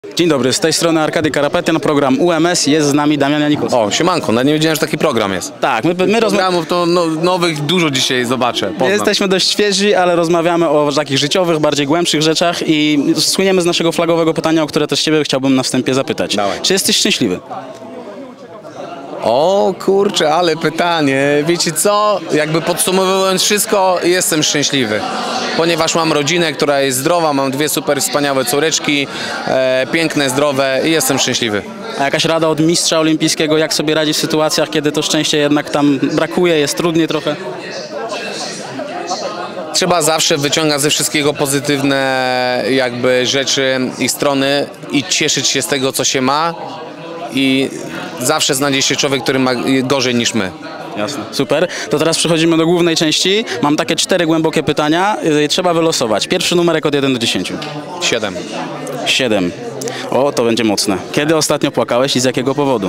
Dzień dobry, z tej strony Arkady Karapetyan, program UMS, jest z nami Damian Janikowski. O, siemanko, nawet nie wiedziałem, że taki program jest. Tak, my Programów to nowych dużo dzisiaj zobaczę. My jesteśmy dość świeży, ale rozmawiamy o takich życiowych, bardziej głębszych rzeczach i słyniemy z naszego flagowego pytania, o które też Ciebie chciałbym na wstępie zapytać. Dawaj. Czy jesteś szczęśliwy? O kurczę, ale pytanie. Wiecie co? Jakby podsumowując wszystko, jestem szczęśliwy. Ponieważ mam rodzinę, która jest zdrowa, mam dwie super wspaniałe córeczki, piękne, zdrowe i jestem szczęśliwy. A jakaś rada od mistrza olimpijskiego, jak sobie radzi w sytuacjach, kiedy to szczęście jednak tam brakuje, jest trudniej trochę? Trzeba zawsze wyciągać ze wszystkiego pozytywne jakby rzeczy i strony i cieszyć się z tego, co się ma. I zawsze znajdzie się człowiek, który ma gorzej niż my. Jasne. Super. To teraz przechodzimy do głównej części. Mam takie 4 głębokie pytania. Trzeba wylosować. Pierwszy numerek od 1 do 10. 7. 7. O, to będzie mocne. Kiedy ostatnio płakałeś i z jakiego powodu?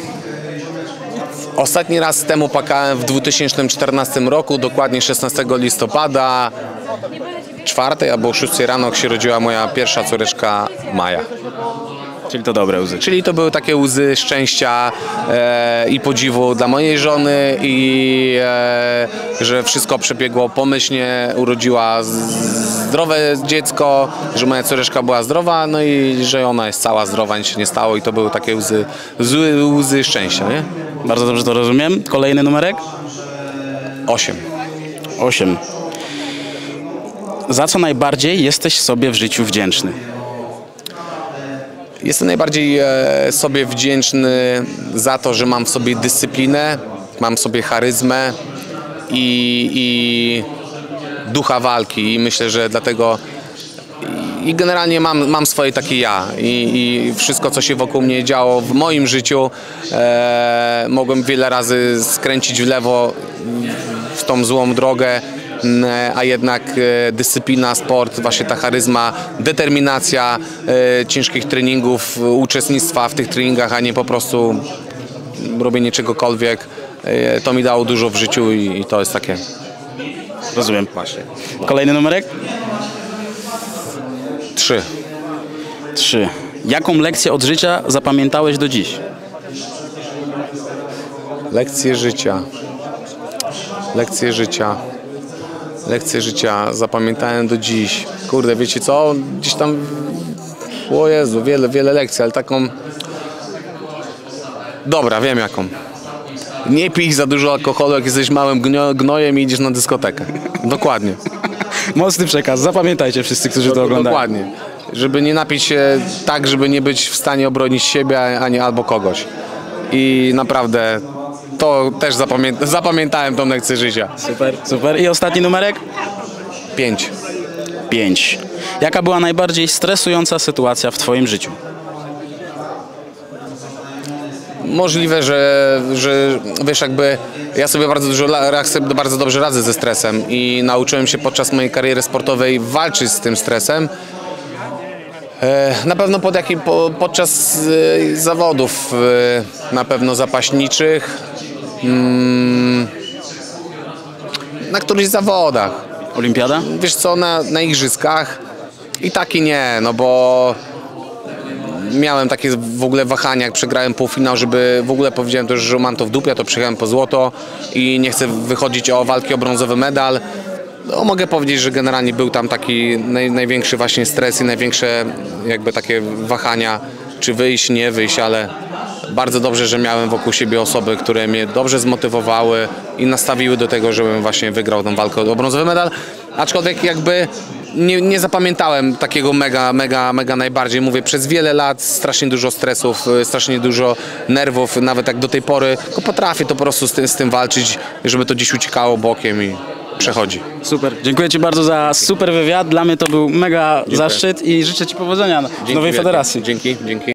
Ostatni raz temu płakałem w 2014 roku, dokładnie 16 listopada, 4 albo 6 rano, jak się rodziła moja pierwsza córeczka Maja. Czyli to dobre łzy. Czyli to były takie łzy szczęścia i podziwu dla mojej żony i że wszystko przebiegło pomyślnie, urodziła zdrowe dziecko, że moja córeczka była zdrowa, no i że ona jest cała zdrowa, nic się nie stało i to były takie łzy szczęścia, nie? Bardzo dobrze to rozumiem. Kolejny numerek? 8. 8. Za co najbardziej jesteś sobie w życiu wdzięczny? Jestem najbardziej sobie wdzięczny za to, że mam w sobie dyscyplinę, mam w sobie charyzmę i ducha walki i myślę, że dlatego i generalnie mam swoje takie ja i wszystko, co się wokół mnie działo w moim życiu, mogłem wiele razy skręcić w lewo w tą złą drogę, a jednak dyscyplina, sport, właśnie ta charyzma, determinacja ciężkich treningów, uczestnictwa w tych treningach, a nie po prostu robienie czegokolwiek, to mi dało dużo w życiu i to jest takie. Rozumiem. Właśnie. Kolejny numerek? 3. 3. Jaką lekcję od życia zapamiętałeś do dziś? Lekcje życia. Lekcje życia. Lekcje życia zapamiętałem do dziś. Kurde, wiecie co? Gdzieś tam, o Jezu, wiele lekcji, ale taką... Dobra, wiem jaką. Nie pij za dużo alkoholu, jak jesteś małym gnojem i idziesz na dyskotekę. Dokładnie. Mocny przekaz. Zapamiętajcie wszyscy, którzy to oglądają. Dokładnie. Żeby nie napić się tak, żeby nie być w stanie obronić siebie, ani albo kogoś. I naprawdę to też zapamiętałem tą lekcję życia. Super, super. I ostatni numerek? 5. 5. Jaka była najbardziej stresująca sytuacja w Twoim życiu? Możliwe, że wiesz, jakby ja sobie bardzo dobrze radzę ze stresem i nauczyłem się podczas mojej kariery sportowej walczyć z tym stresem. Na pewno podczas zawodów, na pewno zapaśniczych, na którychś zawodach. Olimpiada? Wiesz co, na igrzyskach i taki nie, no bo miałem takie w ogóle wahania, jak przegrałem półfinał, żeby w ogóle powiedziałem też, że mam to w dupie, to przyjechałem po złoto i nie chcę wychodzić o walki o brązowy medal. No, mogę powiedzieć, że generalnie był tam taki największy właśnie stres i największe jakby takie wahania, czy wyjść, nie wyjść, ale bardzo dobrze, że miałem wokół siebie osoby, które mnie dobrze zmotywowały i nastawiły do tego, żebym właśnie wygrał tą walkę o brązowy medal. Aczkolwiek jakby nie zapamiętałem takiego mega najbardziej. Mówię, przez wiele lat strasznie dużo stresów, strasznie dużo nerwów, nawet jak do tej pory, tylko potrafię to po prostu z tym walczyć, żeby to gdzieś uciekało bokiem i przechodzi. Super. Dziękuję Ci bardzo za super wywiad. Dla mnie to był mega zaszczyt i życzę Ci powodzenia w nowej federacji. Dzięki.